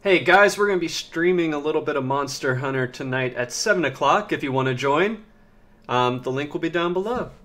Hey guys, we're going to be streaming a little bit of Monster Hunter tonight at 7 o'clock if you want to join. The link will be down below.